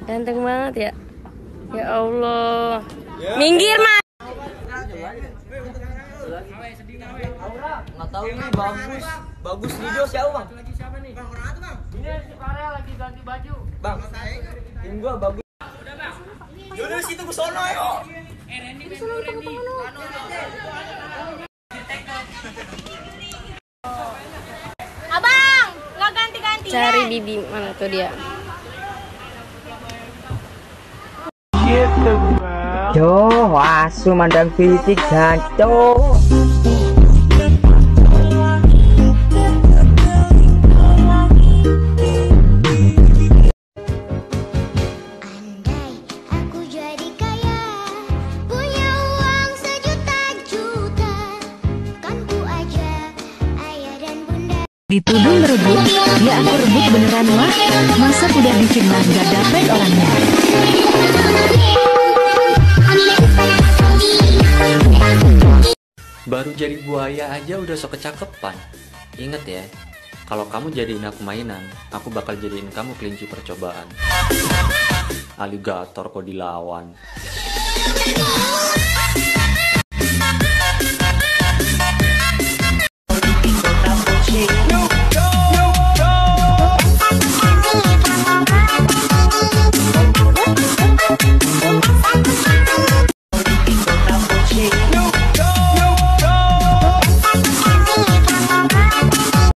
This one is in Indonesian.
Ganteng banget ya. Ya Allah. Minggir, Mas. Nggak tahu nih, bagus video siapa bang? Lagi siapa nih? Bang, orang itu bang. Ini si Farel lagi ganti baju. Bang, tim gua bagus. Udah bang. Yaudah situ gua sono yo. Randy. Abang, nggak ganti-ganti ya? Cari Bibi, mana tuh dia? Yo, asu mandang fisik jancuk. Dituduh merebut, ya aku rebut beneran wah. Masa udah difitnah gak dapet orangnya. Baru jadi buaya aja udah sok kecakepan. Ingat ya, kalau kamu jadiin aku mainan, aku bakal jadiin kamu kelinci percobaan. Aligator kok dilawan.